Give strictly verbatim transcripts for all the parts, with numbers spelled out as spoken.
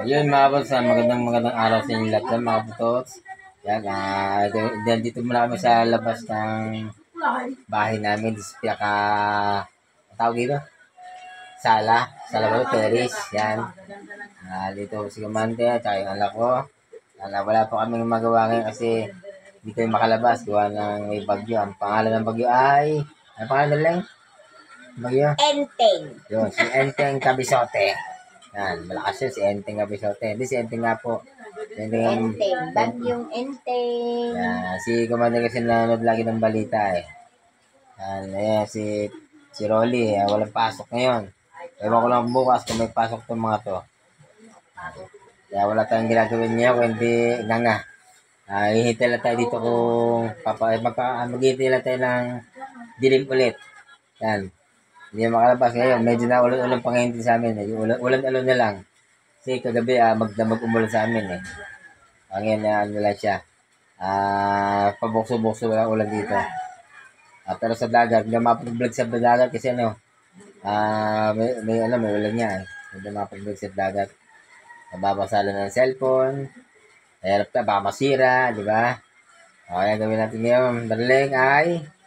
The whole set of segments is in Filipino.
Ayun mga boss, ah, magandang magandang araw sa inyo lahat dyan, mga butots. Yan, ah, dyan dito muna kami sa labas ng bahay namin. Dito sa pinaka, ang tawag dito? Sala, sala ba ito? Terrace, yan. Ah, dito si Kamante at saka yung anak ko. Wala, wala pa kaming magawa ngayon kasi hindi kami makalabas. Gawa ng may bagyo. Ang pangalan ng bagyo ay, ano pangalan lang? Bagyo? Enteng. Yun, si Enteng Cabisote. Yan, malakas yun, si Enteng Cabisote. Hindi, si Enteng nga po. Si Enteng, Enteng. Bagyong Enteng. yan, si Commander kasi nanonood lagi ng balita eh. Yan, ayan, si, si Rolly, eh, walang pasok ngayon. Ewan ko lang bukas kung may pasok itong mga to. Kaya wala tayong ginagawin ngayon, kundi nga nga. Ah, hihintay lang tayo dito kung papa, magka, maghihintay lang tayo ng dilim ulit. Yan. Hindi na makalabas ngayon. Medyo na ulan-ulan pa ngayon din sa amin. Eh. Ulan-ulan na lang. Kasi kagabi ah, magdamag umulan sa amin eh. Ngayon na ano lang siya. Ah, pabukso-bukso lang ulan dito. Ah, pero sa dagat, hindi mapag-vlog sa dagat kasi ano, ah, may, may, ano, may ulan niya eh. Hindi mapag-vlog sa dagat. Nababasala ng cellphone. Hirap na, baka masira, di ba? Okay, gawin natin ngayon. Darling ay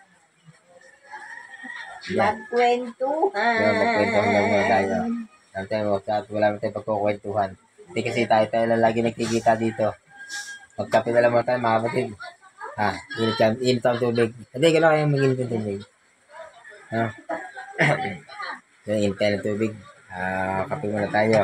yan. Magkwentuhan. Yan, magkwentuhan lang muna tayo. Sante mo, at wala naman tayo pagkukwentuhan. Hindi kasi tayo tayo lang lagi nagkikita dito. Magkape na lang muna tayo, mga kapatid. Ha, init yan, init ang tubig. Hindi, kailangan kayong mag-init ng tubig. Ha? Yan, init tayo ng tubig. Ah, kape muna tayo.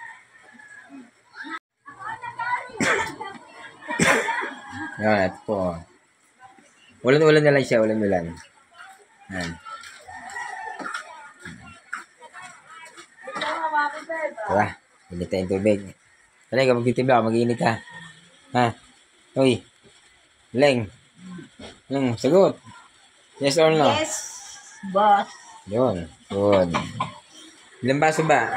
Yan, ito po. Ulan-ulan na lang siya, ulan-ulan. Yan. Tara, init tayong tubig. Talaga, magtitibla ka, mag-iinit ka. Ha? Uy. Leng. Leng, sagot. Yes or no? Yes, boss. Yun. Yun. Ilang baso ba?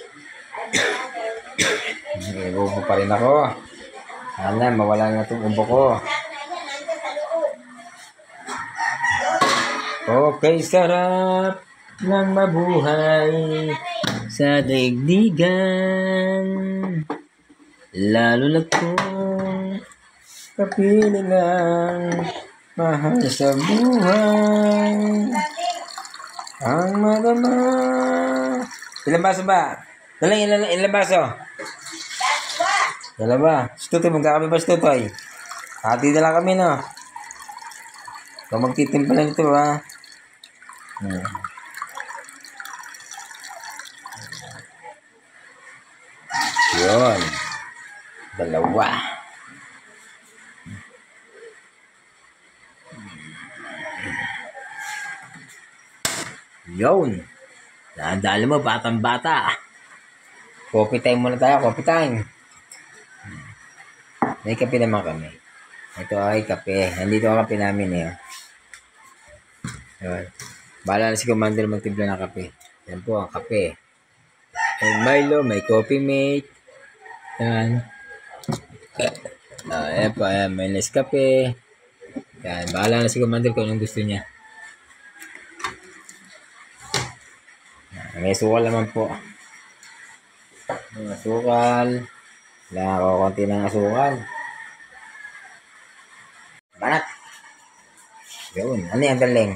Ibubo pa rin ako. Sana, mawala na itong ubo ko. Okay, sarap ng mabuhay sa daigdigan. Lalo na kung kapiling ang mahal sa buhay. Ang magama. Ilang baso ba? Dalang ilang, ilang baso? Dalawa. Stutoy, magkakami ba Stutoy? Hati na lang kami, no? Kung magtitimpla nito, ha? Hmm. Yun. Dalawa. Yun. Nadala mo, batang bata. Coffee time muna tayo, coffee time. May kape naman kami. Ito ay kape. Nandito ang kape namin eh. Yun. Bahala na si Commander magtimpla ng kape. Yan po ang kape. May Milo, may coffee mate. Yan. Uh, ayan po, ayan. May Nescafe. Yan. Bahala na si Commander kung anong gusto niya. Yan. May sukal naman po. May sukal. Wala ako konti ng asukal. Banat. Yun. Ano yan, darling?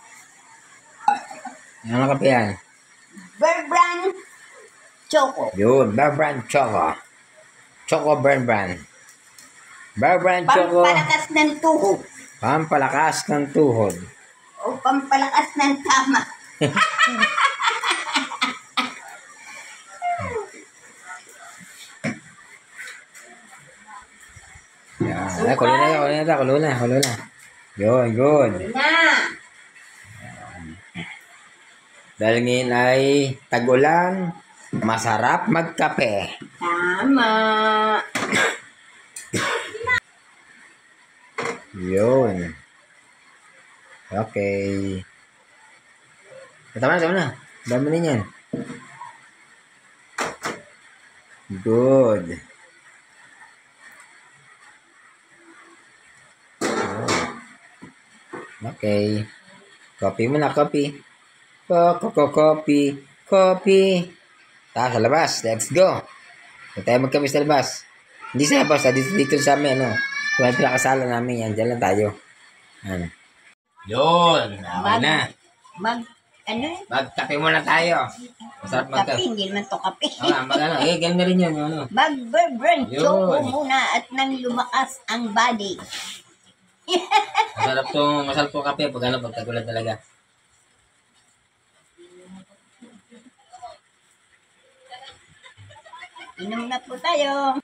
Ano kape yan? Bear Brand Choco. Yun. Bear Brand Choco. Choco Bear Brand. Bear Brand Choco. Pampalakas ng tuhod. Pampalakas ng tuhod. O pampalakas ng tama. Yan. Ay, kulo na, kulo na, kulo na, kulo na. Yun, yun. Na. Dahil ngayon ay tag-ulan, masarap magkape. Tama. Yun. Okay. Tama na, tama na. Dami na yan. Good. Okay. Copy mo na, copy. Copy, copy, copy. Tara sa labas. Let's go. Kung tayo magkape sa labas. Hindi sa labas, ah, dito, dito sa amin, ano. Kung may pinakasala namin yan, dyan lang tayo. Ano. Yun, okay Mag, na. mag, ano eh? Magkape muna tayo. Masarap Kape, magkape. hindi naman to kape. Ah, mag ano, eh, ganun na rin yun, yung ano. Mag-brand Yun. choco muna at nang lumakas ang body. Masarap tong, masarap tong kape pag ano, pag tagulan talaga. Inom na po tayo.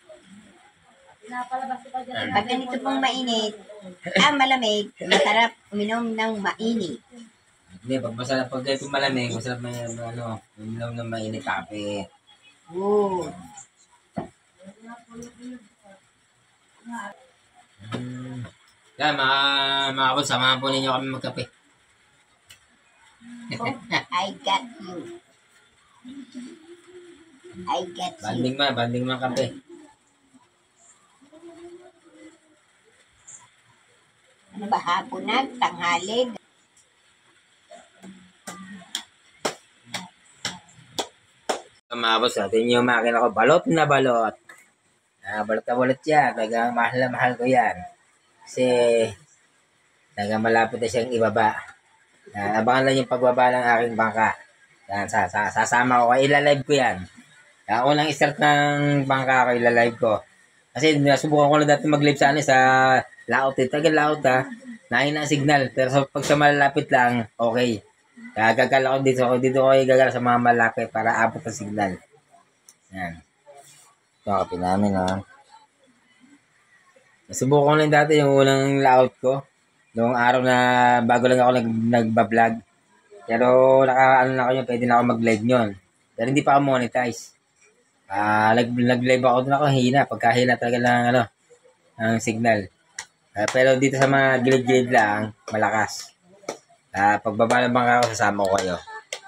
Pag ganito pong mainit, ah, malamig, masarap uminom ng mainit. Hindi, pag masarap, pag ito malamig, masarap may, ano, uminom ng mainit kape. Oo. Hmm. Yan, mga, mga kapon, samahan po ninyo kami magkape. Oh, I got you. I got you. Banding man, banding man kape. Ano ba, hapon na, tanghali? Mga boss, natin yung makina ko, balot na balot. Ah, balot na balot yan. Talagang mahal na mahal ko yan. Kasi, talagang malapit na siyang ibaba. Ah, abangan lang yung pagbaba ng aking bangka. Yan, sa, sa, sasama ko, ilalive ko yan. Ah, unang start ng bangka ko, ilalive ko. Kasi nasubukan ko na dati mag-live sa ano, sa laot eh. Tagal laot ha. Nahina ang signal. Pero sa, pag sa malalapit lang, okay. Kaya gagala ko dito. Dito ko gagala sa mga malapit para abot ang signal. Yan. Ito ang kape namin ha. Nasubukan ko lang dati yung unang layout ko. Noong araw na bago lang ako nag, nagbablog. Pero naka ano na ako yun, pwede na ako mag-live nyon. Pero hindi pa ako monetize. Ah, nag, nag-live ako doon ako hina. Pagkahina talaga ng ano, ng signal. Ah, pero dito sa mga gilid-gilid lang, malakas. Ah, pagbaba ng bangka ako, sasama ko kayo.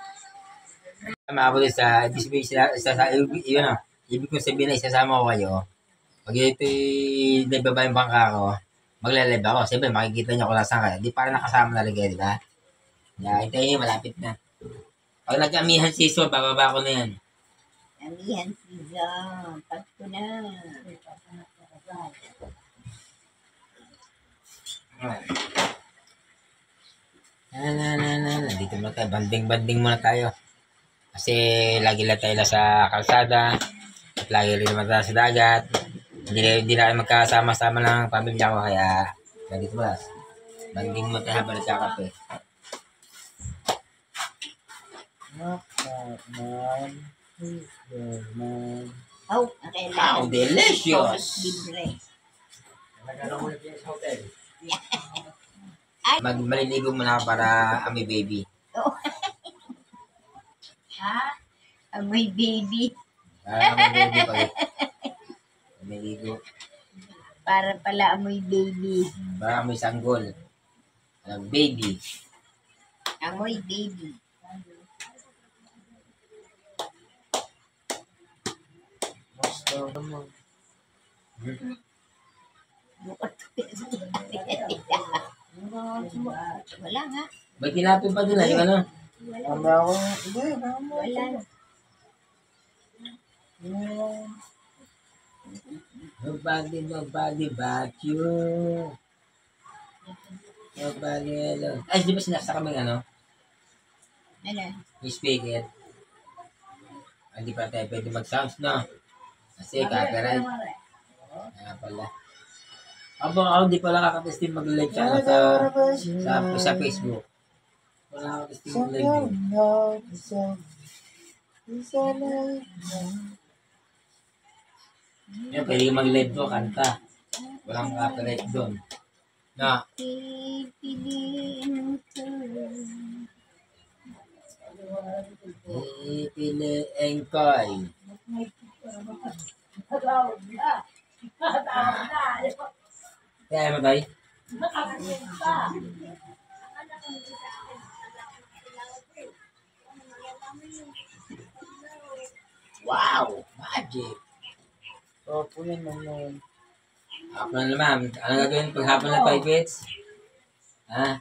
Mga sa ibig sabihin, isa, isa, isa, yun ah. Ibig kong sabihin na isasama ko kayo. Pag ito nagbaba yung bangka ko, magla-live ako. Siyempre, makikita niyo kung nasaan kayo. Di para nakasama talaga, di ba? Yeah, hintayin niyo, malapit na. Pag nag-amihan season, bababa ko na yan. Amihan season. Pagko na. Na, na, na, na, na. Dito muna tayo. Banding-banding muna tayo. Kasi lagi lang tayo sa kalsada. At lagi rin naman tayo sa dagat. Hindi, hindi na magkasama-sama ng pamilya ko. Kaya, nandito ba? Banding muna tayo habang nagkakape. Oh, okay lang. Wow, delicious! Libre. Mag maliligo muna ako para amoy baby. Oh. Ha? Amoy baby. Para amoy baby pag maliligo. Para pala amoy baby. Para amoy sanggol. Uh, baby. Amoy baby. Wala nga. Ba't tinapin pa doon? Yung ano? Wala. Wala. Nobody, nobody but you. Nobody alone. Ay, di ba sinasa kaming ano? Ano? Yung speaker. Hindi pa tayo pwede mag-sounds, no? Kasi copyright. Kaya pala. Abo ako, di pala kakatesting mag-live sa, ano, sa, sa, sa Facebook. Wala kakatesting mag-live din. Yan, pwede ka mag-live to, kanta. Walang copyright doon. Na, Pipiliin ko. ipiliin ko'y. Kaya mo tayo? Wow! Magic! Opo yan naman. Hapon na naman. Ano gagawin pag hapon na five minutes? Ha?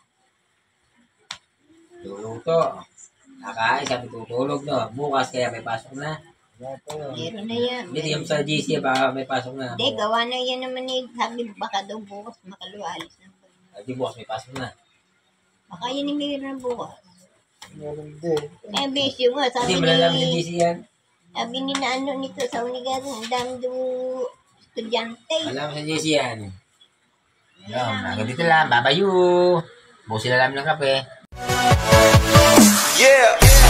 Luluto. Kakain, sabi tutulog, no? Bukas kaya may pasok na. Wala pa yun. Meron na yan. Hindi, yung sa G C, baka may pasok na. Hindi, gawa na yan naman eh. Sabi, baka daw bukas makalualis na. Ah, di bukas, may pasok na. Baka yun yung meron na bukas. Meron din. Eh, besyo nga, Hindi, sabi malalaman sa G ni, C yan. sabi ni na ano nito sa Unigar, ang dami daw estudyante. Alam sa G C yan. Ayun, hanggang dito lang. Babayu. Busi na lang ng kape. Yeah.